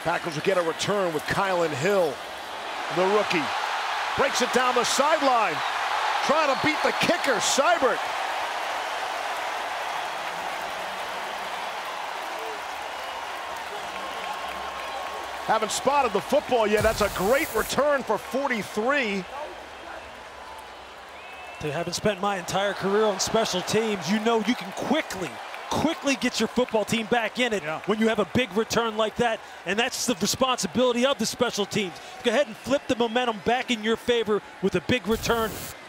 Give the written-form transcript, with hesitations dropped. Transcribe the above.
Packers will get a return with Kylan Hill, the rookie. Breaks it down the sideline. Trying to beat the kicker, Seibert. Haven't spotted the football yet. That's a great return for 43. Having spent my entire career on special teams, you know you can quickly get your football team back in it when you have a big return like that, and that's the responsibility of the special teams. Go ahead and flip the momentum back in your favor with a big return.